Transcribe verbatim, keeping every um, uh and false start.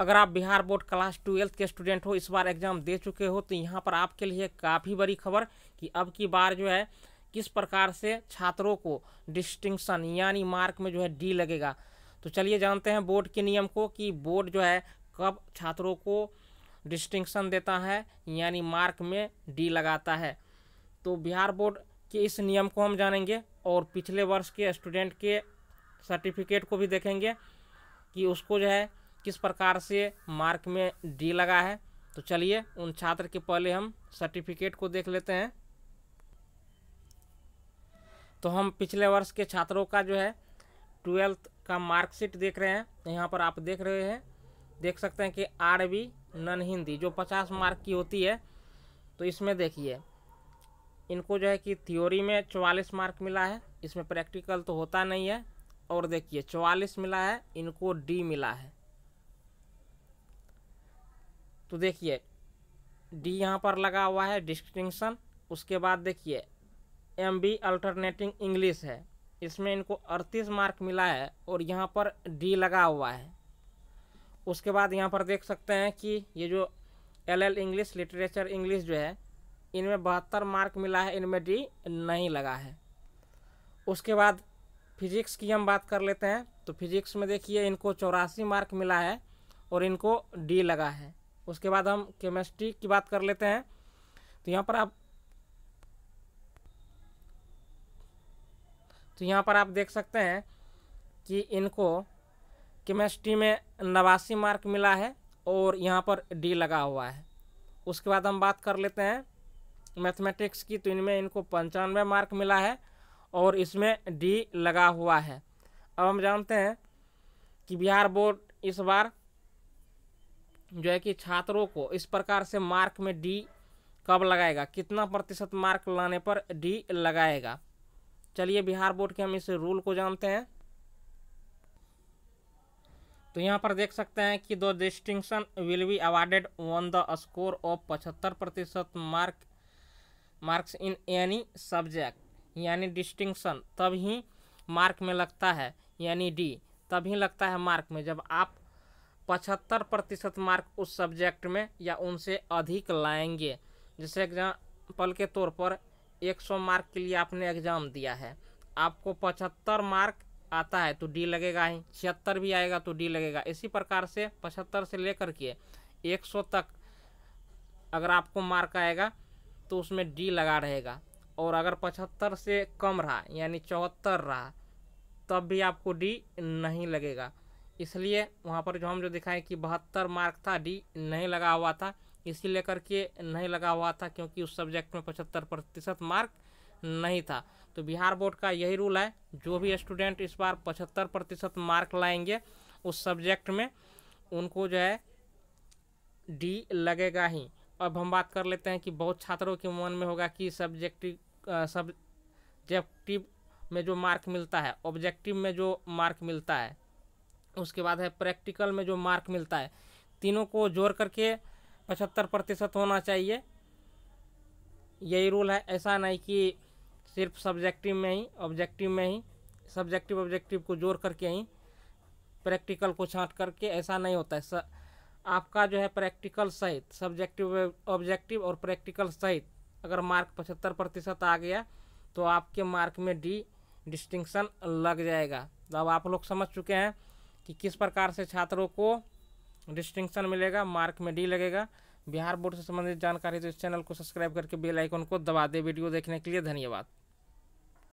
अगर आप Bihar board class twelfth के स्टूडेंट हो, इस बार एग्ज़ाम दे चुके हो, तो यहाँ पर आपके लिए काफ़ी बड़ी खबर कि अब की बार जो है किस प्रकार से छात्रों को डिस्टिंक्शन यानी मार्क में जो है डी लगेगा। तो चलिए जानते हैं बोर्ड के नियम को कि बोर्ड जो है कब छात्रों को डिस्टिंक्शन देता है यानी मार्क में डी लगाता है। तो बिहार बोर्ड के इस नियम को हम जानेंगे और पिछले वर्ष के स्टूडेंट के सर्टिफिकेट को भी देखेंगे कि उसको जो है किस प्रकार से मार्क में डी लगा है। तो चलिए उन छात्र के पहले हम सर्टिफिकेट को देख लेते हैं। तो हम पिछले वर्ष के छात्रों का जो है ट्वेल्थ का मार्कशीट देख रहे हैं। यहाँ पर आप देख रहे हैं, देख सकते हैं कि आरबी नन हिंदी जो पचास मार्क की होती है, तो इसमें देखिए इनको जो है कि थ्योरी में चौवालीस मार्क मिला है, इसमें प्रैक्टिकल तो होता नहीं है, और देखिए चौवालीस मिला है, इनको डी मिला है। तो देखिए डी यहाँ पर लगा हुआ है डिस्टिंक्शन। उसके बाद देखिए एम बी अल्टरनेटिंग इंग्लिश है, इसमें इनको अड़तीस मार्क मिला है और यहाँ पर डी लगा हुआ है। उसके बाद यहाँ पर देख सकते हैं कि ये जो L L English literature English जो है इनमें बहत्तर मार्क मिला है, इनमें डी नहीं लगा है। उसके बाद फिजिक्स की हम बात कर लेते हैं। तो फिजिक्स में देखिए इनको चौरासी मार्क मिला है और इनको डी लगा है। उसके बाद हम केमिस्ट्री की बात कर लेते हैं। तो यहाँ पर आप तो यहाँ पर आप देख सकते हैं कि इनको केमिस्ट्री में नवासी मार्क मिला है और यहाँ पर डी लगा हुआ है। उसके बाद हम बात कर लेते हैं मैथमेटिक्स की। तो इनमें इनको पंचानवे मार्क मिला है और इसमें डी लगा हुआ है। अब हम जानते हैं कि बिहार बोर्ड इस बार जो है कि छात्रों को इस प्रकार से मार्क में डी कब लगाएगा, कितना प्रतिशत मार्क लाने पर डी लगाएगा। चलिए बिहार बोर्ड के हम इस रूल को जानते हैं। तो यहाँ पर देख सकते हैं कि दो distinction will be awarded on the score of पचहत्तर प्रतिशत mark marks in any subject. यानी डिस्टिंक्शन तब ही मार्क में लगता है, यानी डी तभी लगता है मार्क में जब आप पचहत्तर प्रतिशत मार्क उस सब्जेक्ट में या उनसे अधिक लाएंगे। जैसे एग्जाम्पल के तौर पर सौ मार्क के लिए आपने एग्ज़ाम दिया है, आपको पचहत्तर मार्क आता है तो डी लगेगा ही, छिहत्तर भी आएगा तो डी लगेगा। इसी प्रकार से पचहत्तर से लेकर के सौ तक अगर आपको मार्क आएगा तो उसमें डी लगा रहेगा, और अगर पचहत्तर से कम रहा यानी चौहत्तर रहा तब भी आपको डी नहीं लगेगा। इसलिए वहाँ पर जो हम जो दिखाएं कि बहत्तर मार्क था, डी नहीं लगा हुआ था, इसी लेकर के नहीं लगा हुआ था क्योंकि उस सब्जेक्ट में पचहत्तर प्रतिशत मार्क नहीं था। तो बिहार बोर्ड का यही रूल है, जो भी स्टूडेंट इस बार पचहत्तर प्रतिशत मार्क लाएंगे उस सब्जेक्ट में उनको जो है डी लगेगा ही। अब हम बात कर लेते हैं कि बहुत छात्रों के मन में होगा कि सब्जेक्टिव सब्जेक्टिव में जो मार्क मिलता है, ऑब्जेक्टिव में जो मार्क मिलता है, उसके बाद है प्रैक्टिकल में जो मार्क मिलता है, तीनों को जोड़ करके पचहत्तर प्रतिशत होना चाहिए। यही रूल है, ऐसा नहीं कि सिर्फ सब्जेक्टिव में ही ऑब्जेक्टिव में ही सब्जेक्टिव ऑब्जेक्टिव को जोड़ करके ही प्रैक्टिकल को छांट करके, ऐसा नहीं होता है। स, आपका जो है प्रैक्टिकल सहित सब्जेक्टिव ऑब्जेक्टिव और प्रैक्टिकल सहित अगर मार्क पचहत्तर प्रतिशत आ गया तो आपके मार्क में डी डिस्टिंक्शन लग जाएगा। तो अब आप लोग समझ चुके हैं कि किस प्रकार से छात्रों को डिस्टिंक्शन मिलेगा, मार्क में डी लगेगा। बिहार बोर्ड से संबंधित जानकारी तो इस चैनल को सब्सक्राइब करके बेल आइकन को दबा दे। वीडियो देखने के लिए धन्यवाद।